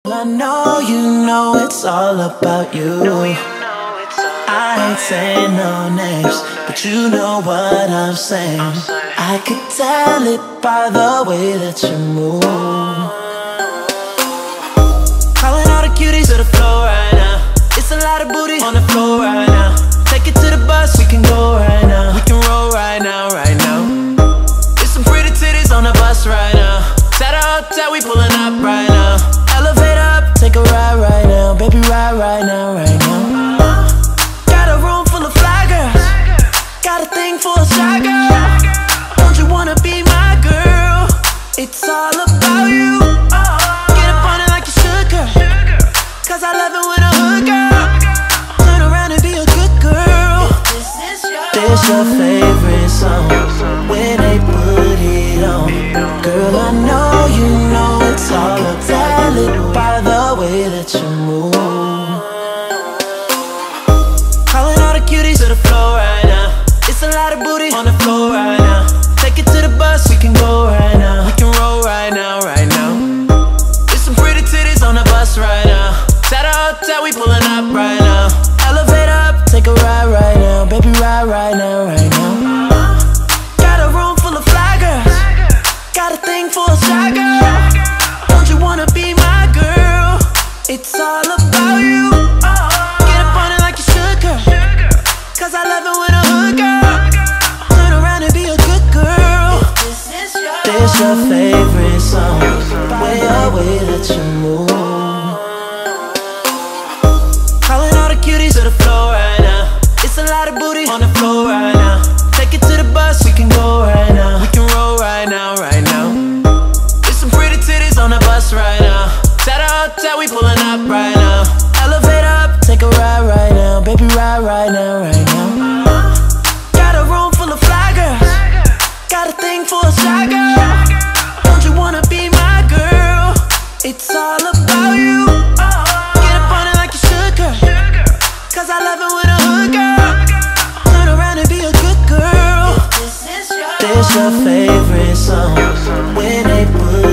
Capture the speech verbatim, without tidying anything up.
I know you know it's all about you. I ain't saying no names, but you know what I'm saying. I could tell it by the way that you move. Calling all the cuties to the floor right now. It's a lot of booty on the floor right now. Take it to the bus, we can go right now. We can roll right now, right now. There's some pretty titties on the bus right now. At a hotel, we pulling up right now. Elevate up, take a ride right now. Baby, ride right now, right now. Got a room full of fly girls. Got a thing for a shy girl. Don't you wanna be my girl? It's all about you. Get up on it like you should, girl. Cause I love it when a hood girl turn around and be a good girl. This your favorite song when they put it on. Girl, I know you know it's all about it by the way that you move. Calling all the cuties to the floor right now. It's a lot of booty on the floor right now. Take it to the bus, we can go right now. We can roll right now, right now. There's some pretty titties on the bus right now. At a hotel, we pulling up right now. Elevate up, take a ride right now. Baby, ride right now, right now. Got a room full of fly girls. Got a thing for a shy girl. Don't you wanna be my girl? It's all about you. Get up on it like you should, girl. Cause I love it when a hood girl turn around and be a good girl. This your favorite song, way the way that you move. Calling all the cuties to the floor right now. It's a lot of booty on the floor right now. Take it to the bus, we can go right now. We can roll right now, right now. There's some pretty titties on the bus right now. At a hotel, we pulling up right now. Elevate up, take a ride right now. Baby, ride right now, right now. Got a room full of fly girls. Got a thing for a shy girl. Don't you wanna be my girl? It's all about you. Get up on it like you should, girl. Cause I love it when a hood girl turn around and be a good girl. This your favorite song when they put